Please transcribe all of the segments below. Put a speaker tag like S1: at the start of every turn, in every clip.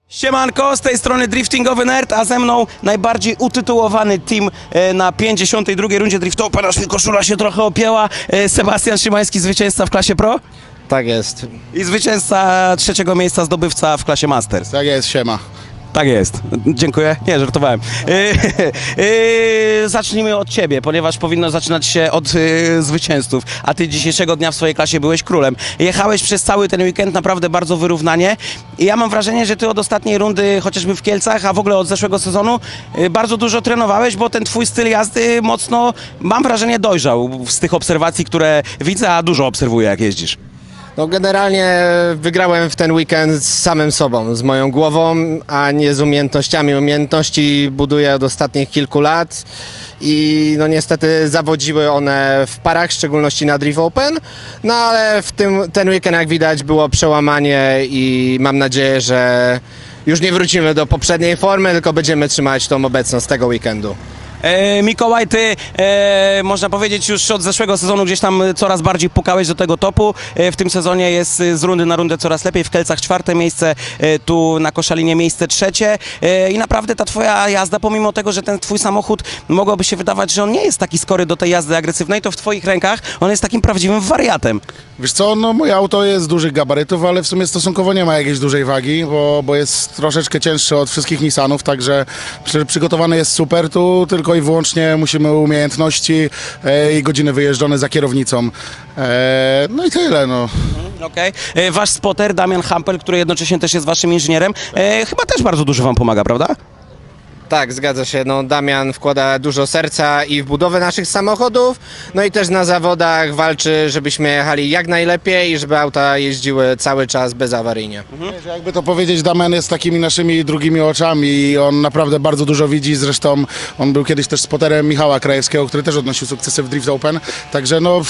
S1: Siemanko, z tej strony Driftingowy Nerd, a ze mną najbardziej utytułowany team na 52. rundzie Drift Open, aż mi koszula się trochę opięła. Sebastian Szymański, zwycięzca w klasie Pro
S2: Tak jest.
S1: i zwycięzca trzeciego miejsca, zdobywca w klasie Masters.
S3: Tak jest, siema.
S1: Tak jest. Dziękuję. Nie, żartowałem. Zacznijmy od ciebie, ponieważ powinno zaczynać się od zwycięzców, a ty dzisiejszego dnia w swojej klasie byłeś królem. Jechałeś przez cały ten weekend naprawdę bardzo wyrównanie i ja mam wrażenie, że ty od ostatniej rundy, chociażby w Kielcach, a w ogóle od zeszłego sezonu, bardzo dużo trenowałeś, bo ten twój styl jazdy mocno, mam wrażenie, dojrzał z tych obserwacji, które widzę, a dużo obserwuję, jak jeździsz.
S2: No generalnie wygrałem w ten weekend z samym sobą, z moją głową, a nie z umiejętnościami. Umiejętności buduję od ostatnich kilku lat i no niestety zawodziły one w parach, w szczególności na Drift Open. No ale ten weekend, jak widać, było przełamanie i mam nadzieję, że już nie wrócimy do poprzedniej formy, tylko będziemy trzymać tą obecną z tego weekendu.
S1: Mikołaj, ty można powiedzieć już od zeszłego sezonu gdzieś tam coraz bardziej pukałeś do tego topu. W tym sezonie jest z rundy na rundę coraz lepiej. W Kielcach 4. miejsce, tu na Koszalinie miejsce 3. I naprawdę ta twoja jazda, pomimo tego, że ten twój samochód mogłoby się wydawać, że on nie jest taki skory do tej jazdy agresywnej, to w twoich rękach on jest takim prawdziwym wariatem.
S3: Wiesz co, no moje auto jest dużych gabarytów, ale w sumie stosunkowo nie ma jakiejś dużej wagi, bo jest troszeczkę cięższy od wszystkich Nissanów, także przygotowany jest super, tu tylko i wyłącznie musimy umiejętności i godziny wyjeżdżone za kierownicą. No i tyle, no.
S1: Okej. Wasz spotter Damian Hampel, który jednocześnie też jest waszym inżynierem, chyba też bardzo dużo wam pomaga, prawda?
S2: Tak, zgadza się. No, Damian wkłada dużo serca i w budowę naszych samochodów, no i też na zawodach walczy, żebyśmy jechali jak najlepiej i żeby auta jeździły cały czas bezawaryjnie.
S3: Wiesz, jakby to powiedzieć, Damian jest takimi naszymi drugimi oczami i on naprawdę bardzo dużo widzi, zresztą on był kiedyś też spoterem Michała Krajewskiego, który też odnosił sukcesy w Drift Open, także no,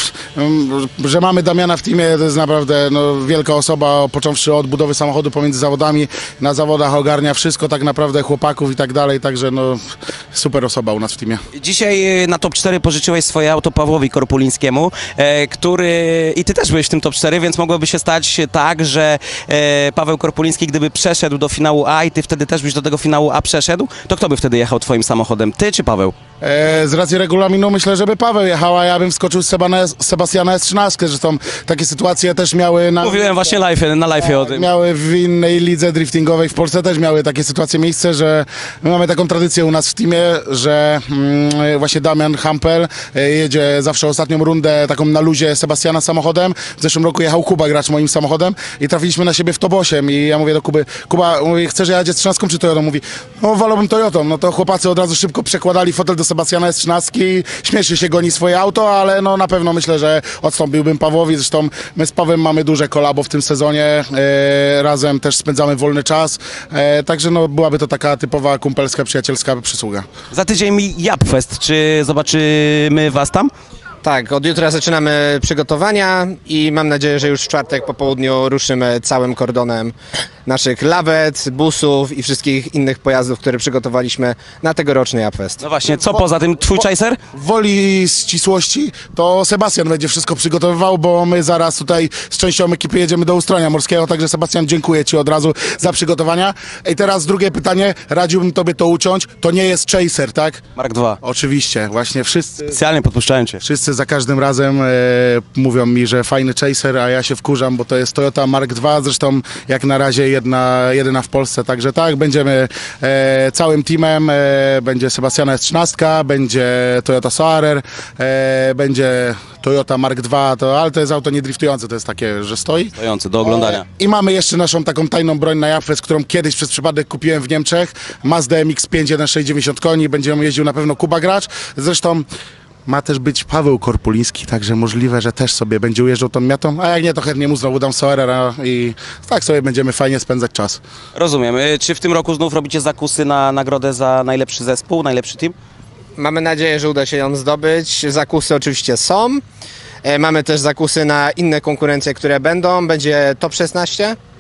S3: że mamy Damiana w teamie, to jest naprawdę no, wielka osoba, począwszy od budowy samochodu pomiędzy zawodami, na zawodach ogarnia wszystko tak naprawdę, chłopaków i tak dalej, także no, super osoba u nas w teamie.
S1: Dzisiaj na top 4 pożyczyłeś swoje auto Pawłowi Korpulińskiemu, który... I ty też byłeś w tym top 4, więc mogłoby się stać tak, że Paweł Korpuliński, gdyby przeszedł do finału A i ty wtedy też byś do tego finału A przeszedł, to kto by wtedy jechał twoim samochodem? Ty czy Paweł?
S3: Z racji regulaminu myślę, żeby Paweł jechał, a ja bym wskoczył z Sebastiana S13, zresztą takie sytuacje też miały
S1: Mówiłem właśnie na live o tym.
S3: Miały w innej lidze driftingowej w Polsce też miały takie sytuacje miejsce, że my mamy taką tradycję u nas w teamie, że właśnie Damian Hampel jedzie zawsze ostatnią rundę taką na luzie Sebastiana samochodem. W zeszłym roku jechał Kuba gracz moim samochodem i trafiliśmy na siebie w top 8 i ja mówię do Kuby, Kuba, mówi, chcesz jechać z 13 czy Toyotą? Mówi, no wolałbym Toyotą. No to chłopacy od razu szybko przekładali fotel do Sebastiana S13 i śmieszy się goni swoje auto, ale no na pewno myślę, że odstąpiłbym Pawłowi. Zresztą my z Pawłem mamy duże kolabo w tym sezonie, razem też spędzamy wolny czas, także no byłaby to taka typowa kumpelska, przyjacielska przysługa.
S1: Za tydzień mi Japfest, czy zobaczymy was tam?
S2: Tak, od jutra zaczynamy przygotowania i mam nadzieję, że już w czwartek po południu ruszymy całym kordonem naszych lawet, busów i wszystkich innych pojazdów, które przygotowaliśmy na tegoroczny Japfest.
S1: No właśnie, co poza tym twój chaser?
S3: W woli ścisłości to Sebastian będzie wszystko przygotowywał, bo my zaraz tutaj z częścią ekipy jedziemy do Ustronia Morskiego, także Sebastian, dziękuję ci od razu za przygotowania. I teraz drugie pytanie, radziłbym tobie to uciąć, to nie jest chaser, tak?
S1: Mark II.
S3: Oczywiście, właśnie wszyscy...
S1: Specjalnie podpuszczałem cię.
S3: Wszyscy za każdym razem mówią mi, że fajny chaser, a ja się wkurzam, bo to jest Toyota Mark II, zresztą jak na razie jedyna w Polsce, także tak, będziemy całym teamem, będzie Sebastiana S13, będzie Toyota Soarer, będzie Toyota Mark II, ale to jest auto nie driftujące, to jest takie, że stoi.
S1: Stojący, do oglądania.
S3: I mamy jeszcze naszą taką tajną broń na Japfest, którą kiedyś przez przypadek kupiłem w Niemczech, Mazda MX-5 1.690 koni, będzie ją jeździł na pewno Kuba Gracz, zresztą ma też być Paweł Korpuliński, także możliwe, że też sobie będzie ujeżdżał tą miatą, a jak nie, to chętnie mu znowu dam Soarera i tak sobie będziemy fajnie spędzać czas.
S1: Rozumiem. Czy w tym roku znów robicie zakusy na nagrodę za najlepszy zespół, najlepszy team?
S2: Mamy nadzieję, że uda się ją zdobyć. Zakusy oczywiście są. Mamy też zakusy na inne konkurencje, które będą. Będzie top 16.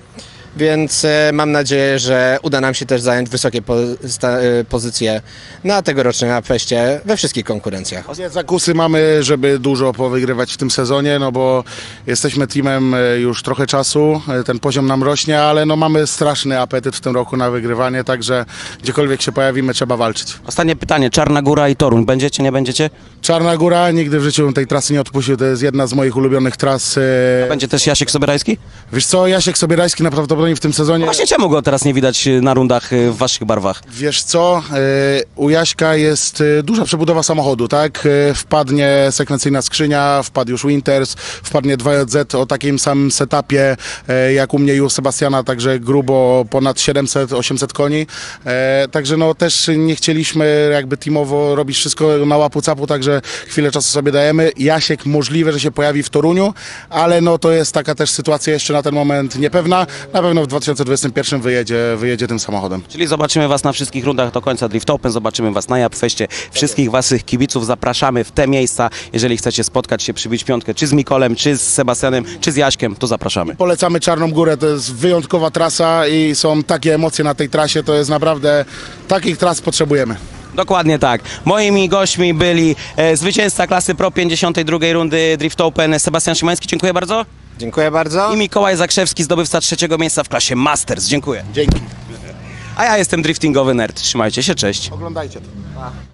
S2: więc mam nadzieję, że uda nam się też zająć wysokie pozycje na tegorocznym Upfestie we wszystkich konkurencjach.
S3: Zakusy mamy, żeby dużo powygrywać w tym sezonie, no bo jesteśmy teamem już trochę czasu, ten poziom nam rośnie, ale no mamy straszny apetyt w tym roku na wygrywanie, także gdziekolwiek się pojawimy, trzeba walczyć.
S1: Ostatnie pytanie, Czarna Góra i Toruń, będziecie, nie będziecie?
S3: Czarna Góra, nigdy w życiu bym tej trasy nie odpuścił, to jest jedna z moich ulubionych tras.
S1: Będzie też Jasiek Sobierajski?
S3: Wiesz co, Jasiek Sobierajski prawdopodobnie w tym sezonie...
S1: Właśnie czemu go teraz nie widać na rundach w waszych barwach?
S3: Wiesz co, u Jaśka jest duża przebudowa samochodu, tak? Wpadnie sekwencyjna skrzynia, wpadł już Winters, wpadnie 2JZ o takim samym setupie jak u mnie i u Sebastiana, także grubo ponad 700-800 koni. Także no też nie chcieliśmy jakby teamowo robić wszystko na łapu-capu, także chwilę czasu sobie dajemy. Jasiek możliwe, że się pojawi w Toruniu, ale no to jest taka też sytuacja jeszcze na ten moment niepewna. Na pewno w 2021 wyjedzie tym samochodem.
S1: Czyli zobaczymy was na wszystkich rundach do końca Drift Open, zobaczymy was na Upfestie. Wszystkich waszych kibiców zapraszamy w te miejsca. Jeżeli chcecie spotkać się, przybić piątkę, czy z Mikolem, czy z Sebastianem, czy z Jaśkiem, to zapraszamy.
S3: Polecamy Czarną Górę, to jest wyjątkowa trasa i są takie emocje na tej trasie, to jest naprawdę, takich tras potrzebujemy.
S1: Dokładnie tak. Moimi gośćmi byli zwycięzca klasy Pro 52 rundy Drift Open Sebastian Szymański, dziękuję bardzo.
S2: Dziękuję bardzo.
S1: I Mikołaj Zakrzewski, zdobywca 3. miejsca w klasie Masters, dziękuję.
S3: Dzięki.
S1: A ja jestem driftingowy nerd, trzymajcie się, cześć.
S3: Oglądajcie to.